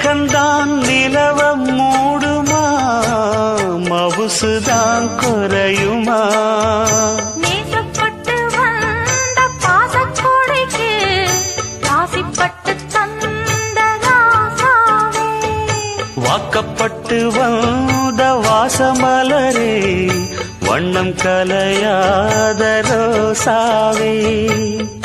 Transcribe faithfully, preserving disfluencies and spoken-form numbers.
மேகந்தான் நிலவம் மூடுமா, மவுசுதான் குறையுமா? நேசப்பட்டு வந்த பாசக்கோடைக்கு ராசிப்பட்டு தந்த ராசாவே, வாக்கப்பட்டு வந்த வாசமலரே, வண்ணம் கலையாத ரோசாவே.